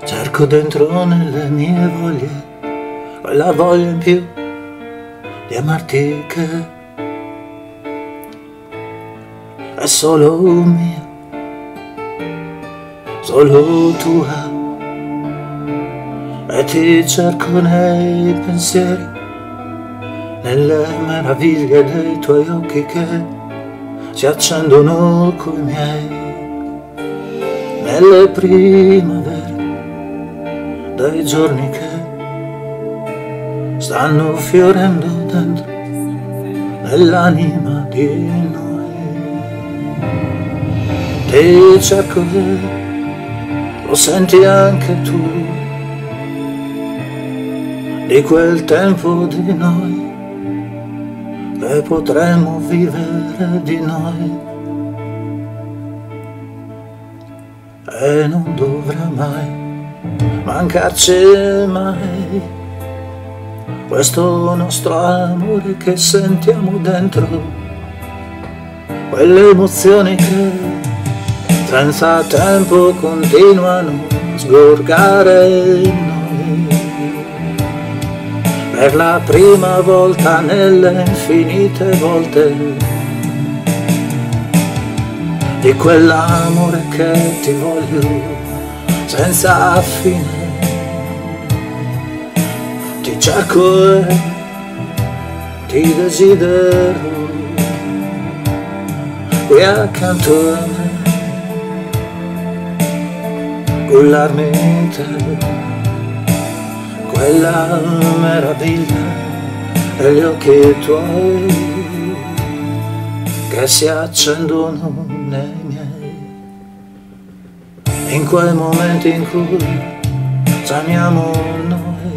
Cerco dentro nelle mie voglie quella voglia in più di amarti che è solo mia, solo tua. E ti cerco nei pensieri, nelle meraviglie dei tuoi occhi che si accendono coi miei, nelle primavere dei giorni che stanno fiorendo dentro nell'anima di noi. Ti cerco e lo senti anche tu, di quel tempo di noi che potremmo vivere di noi, e non dovrà mai mancarci mai questo nostro amore che sentiamo dentro, quelle emozioni che senza tempo continuano a sgorgare in noi, per la prima volta nelle infinite volte di quell'amore che ti voglio senza fine. Ti cerco e ti desidero qui accanto a me, cullarmi in te, quella meraviglia degli occhi tuoi che si accendono nei miei, in quei momenti in cui amiamo noi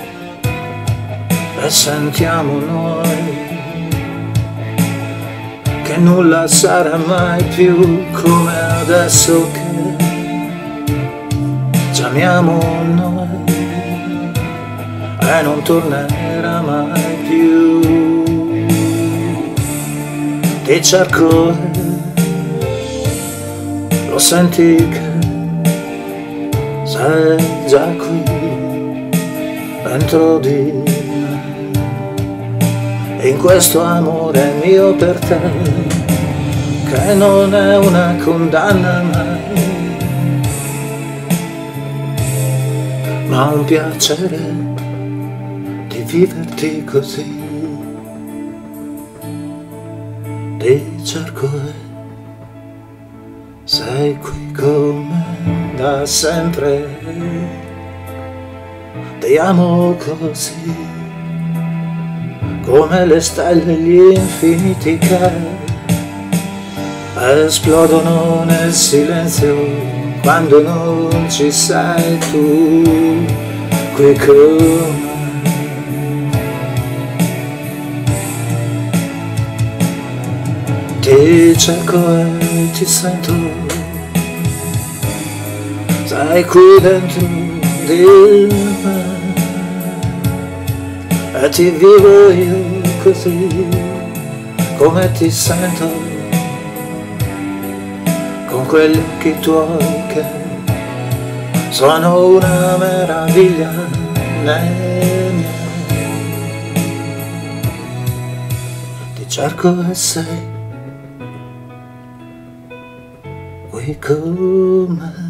e sentiamo noi che nulla sarà mai più come adesso che ci amiamo noi, e non tornerà mai più. Ti cerco e lo senti che sei già qui dentro di me, in questo amore mio per te che non è una condanna mai, ma un piacere di viverti così. Ti cerco e sei qui con me da sempre, ti amo così, come le stelle e gli infiniti che esplodono nel silenzio quando non ci sei tu qui con me. Ti cerco e ti sento, sei qui dentro di me, e ti vivo io così come ti sento, con quegli occhi tuoi che sono una meraviglia nei miei. Ti cerco e sei qui con me.